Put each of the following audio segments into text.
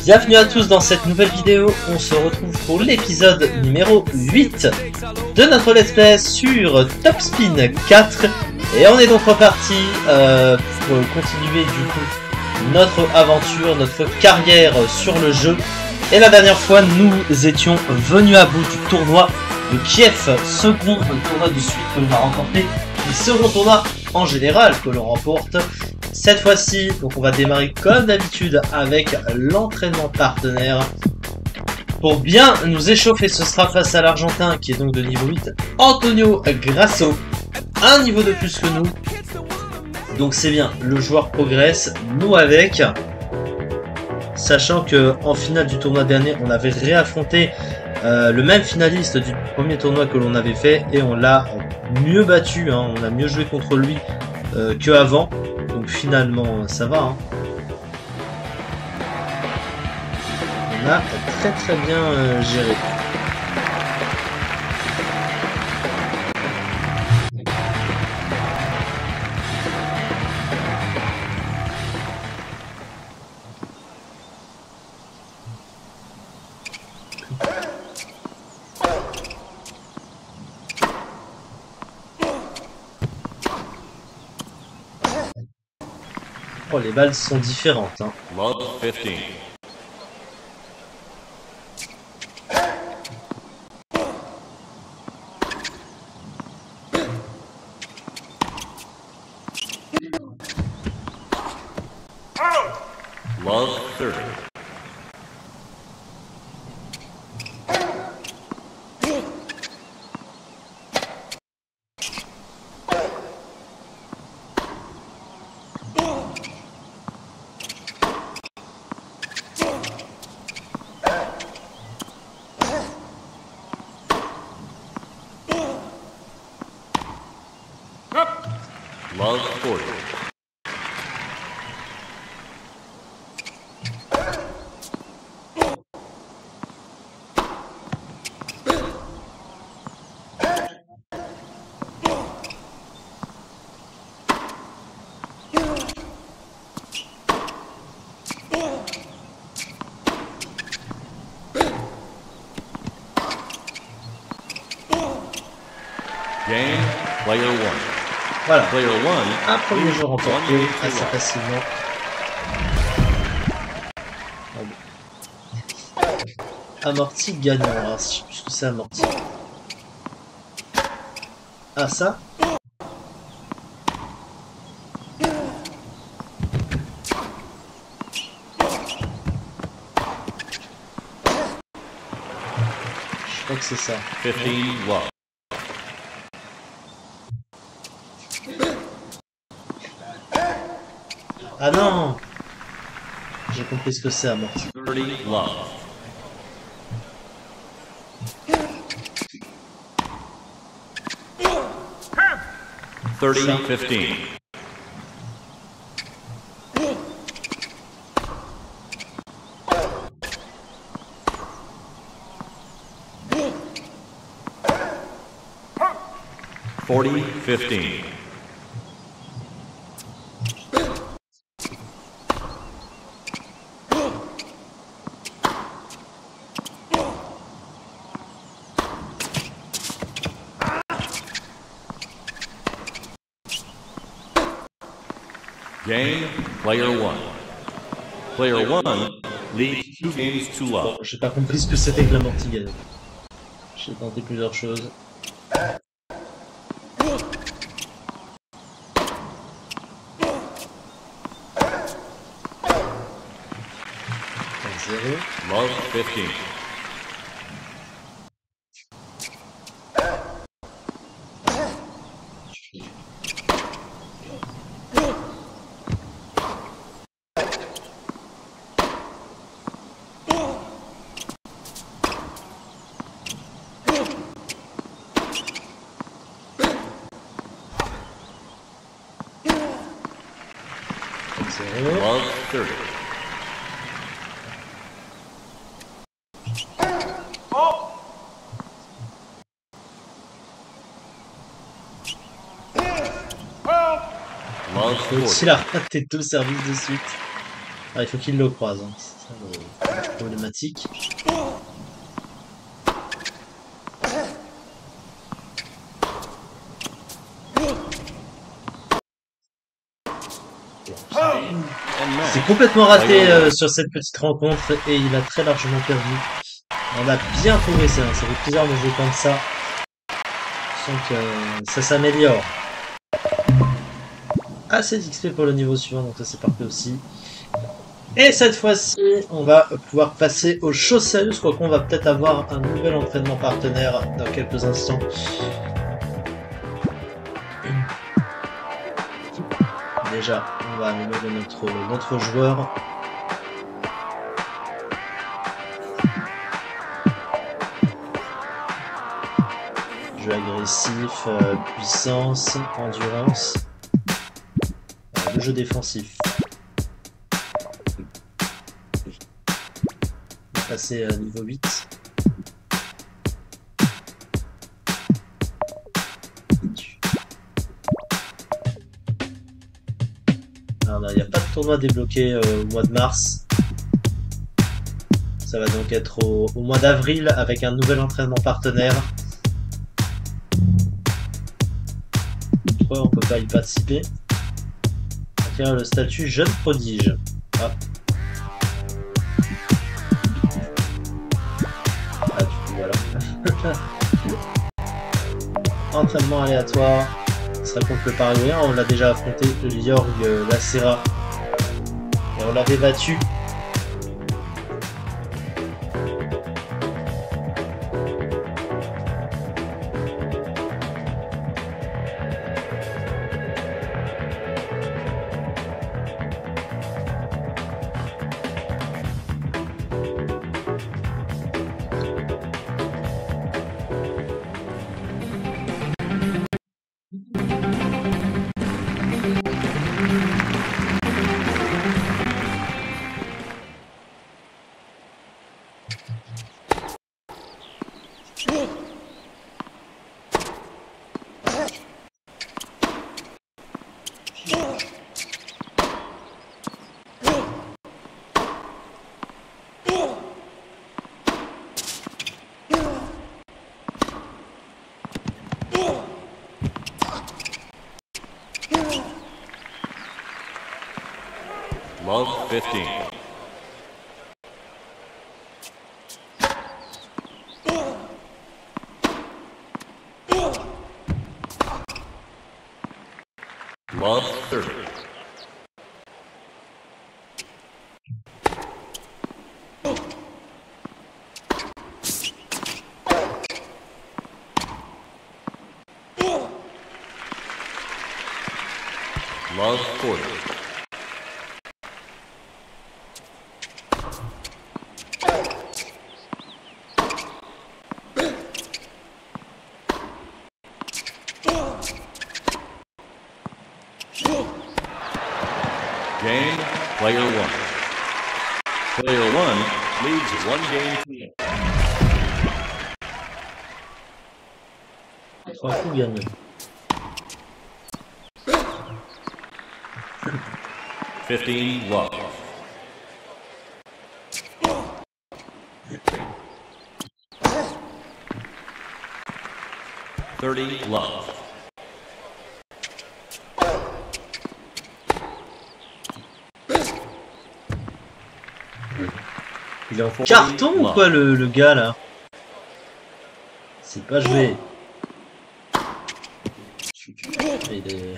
Bienvenue à tous dans cette nouvelle vidéo, on se retrouve pour l'épisode numéro 8 de notre let's play sur Top Spin 4 et on est donc reparti pour continuer du coup notre aventure, notre carrière sur le jeu. Et la dernière fois nous étions venus à bout du tournoi de Kiev, second tournoi de suite que l'on a remporté, et second tournoi en général que l'on remporte. Cette fois-ci, donc on va démarrer comme d'habitude avec l'entraînement partenaire. Pour bien nous échauffer, ce sera face à l'Argentin qui est donc de niveau 8, Antonio Grasso, un niveau de plus que nous. Donc c'est bien, le joueur progresse, nous avec. Sachant que en finale du tournoi dernier, on avait réaffronté le même finaliste du premier tournoi que l'on avait fait et on l'a mieux battu, hein, on a mieux joué contre lui que avant. Donc finalement ça va, hein. On a très bien géré. Oh, les balles sont différentes, hein. Love 15. Love 30. Love 40. Game, player 1. Voilà, Player 1. un premier jeu remporté assez facilement. Amorti gagnant, alors je sais plus ce que c'est amorti. Ah ça? Je crois que c'est ça. 15 love. Ah non! J'ai compris ce que c'est amorti. 30 love. 30 15. Forty 15. Game, player 1. Player 1 leads 2 games to Bon, love. j'ai pas compris ce que c'était que l'amorti gagnant. J'ai tenté plusieurs choses. 0. Love 15. Love 30. Love Donc 40. il a raté 2 services de suite. Ah, il faut qu'il le croise, hein. C'est ça le problématique. C'est complètement raté sur cette petite rencontre et il a très largement perdu. On a bien progressé, hein. Ça fait plaisir de jouer comme ça. Je sens que ça s'améliore. Assez d'XP pour le niveau suivant, donc ça c'est parfait aussi. Et cette fois-ci, on va pouvoir passer aux choses sérieuses. Je crois qu'on va peut-être avoir un nouvel entraînement partenaire dans quelques instants. Déjà, on va améliorer notre joueur. Jeu agressif, puissance, endurance. Le jeu défensif. On va passer à niveau 8. Alors, il n'y a pas de tournoi débloqué au mois de mars. Ça va donc être au mois d'avril avec un nouvel entraînement partenaire. Pourquoi on peut pas y participer? Acquérir le statut jeune prodige. Ah. Ah, du coup, voilà. Entraînement aléatoire. Ce sera contre le Paraguayen. On l'a déjà affronté, Jorg Lacera. Et on l'avait battu. Love 15. Love 30. Love 40. Game, player 1. Player 1 leads 1 game to 3 coups gagnés. 15 love. $30 love. Il est en carton ou quoi le gars là? C'est pas joué. Il est...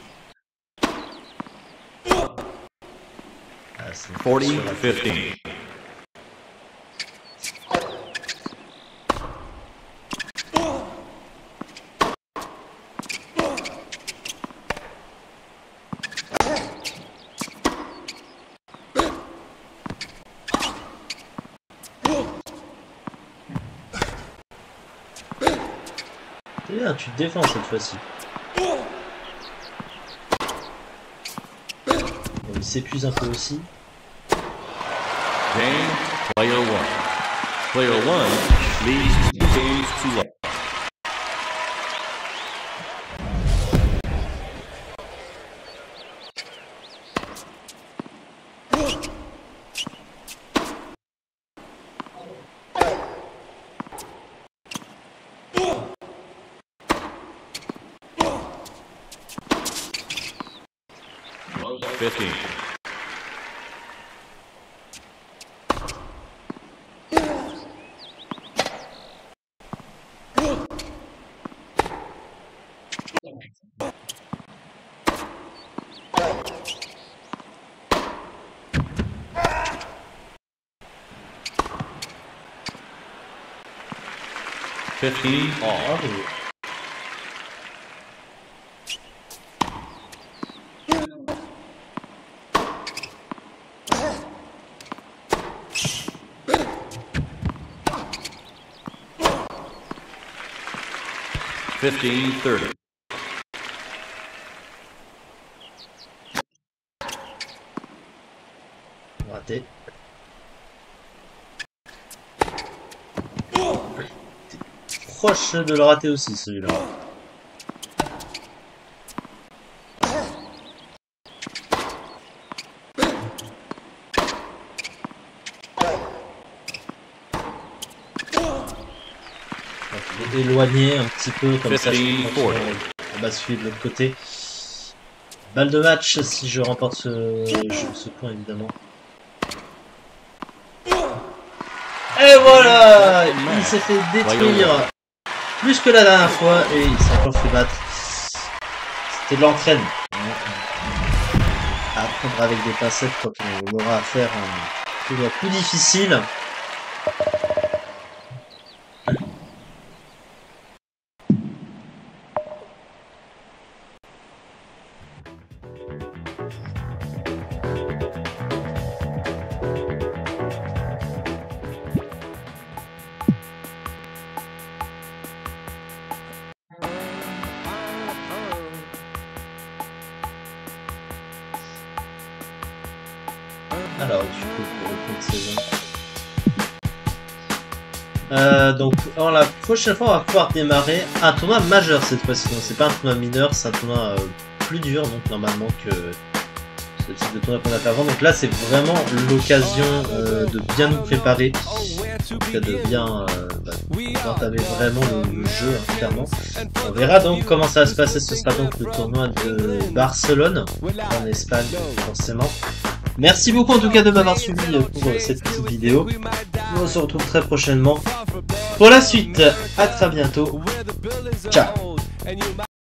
Ah, 40-15. C'est bien, tu te défends cette fois-ci. Bon, il s'épuise un peu aussi. Game, player 1. Player 1 leads 2 games to love. 15. Ah, oui. Fifteen 30. Raté. Proche de le rater aussi celui-là. Il est éloigné un petit peu comme ça. On va suivre de l'autre côté. Balle de match si je remporte ce point évidemment. Et voilà, il s'est fait détruire plus que la dernière fois et il s'est encore fait battre. C'était de l'entraîne. À prendre avec des pincettes quand on aura affaire à un tournoi plus difficile. Alors, du coup, pour le compte saison. Donc, la prochaine fois, on va pouvoir démarrer un tournoi majeur cette fois-ci. Donc, c'est pas un tournoi mineur, c'est un tournoi plus dur, donc normalement que ce type de tournoi qu'on a fait avant. Donc là, c'est vraiment l'occasion de bien nous préparer, de bien entamer vraiment le jeu, hein, clairement. On verra donc comment ça va se passer. Ce sera donc le tournoi de Barcelone, en Espagne, forcément. Merci beaucoup en tout cas de m'avoir suivi pour cette petite vidéo. On se retrouve très prochainement pour la suite. À très bientôt. Ciao.